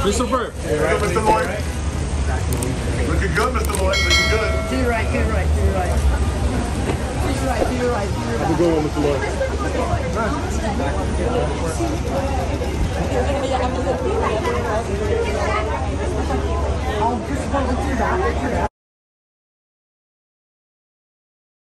Christopher. Here, Mr. Lloyd. Looking good, Mr. Lloyd. Looking good. To your right, to your right, to your right. To your right, to your right, to your right. Have a good one, Mr. Lloyd. Oh, Christopher, let's do that.